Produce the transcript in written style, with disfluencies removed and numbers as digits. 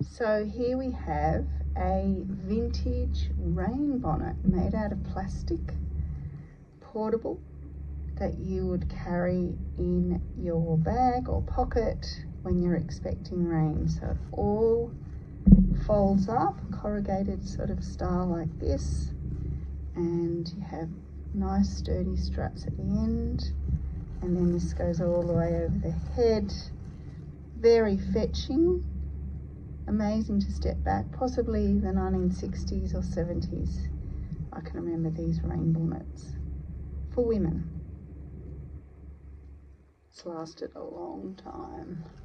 So here we have a vintage rain bonnet made out of plastic, portable, that you would carry in your bag or pocket when you're expecting rain. So it all folds up, corrugated sort of style like this, and you have nice sturdy straps at the end, and then this goes all the way over the head. Very fetching, amazing to step back, possibly the 1960s or 70s. I can remember these rain bonnets for women. It's lasted a long time.